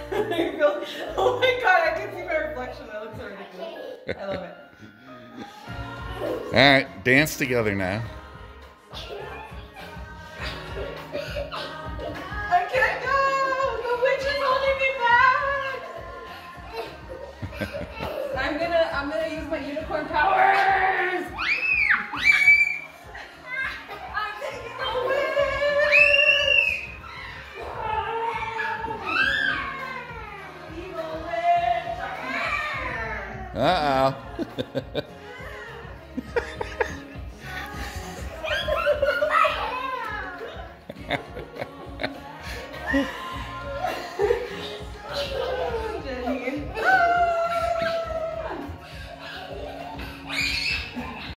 Oh my god, I can see my reflection. That looks so ridiculous. I love it. Alright, dance together now. I can't go! The witch is holding me back! I'm gonna use my unicorn powers! I'm taking the witch! Evil witch! Uh-oh. Oh.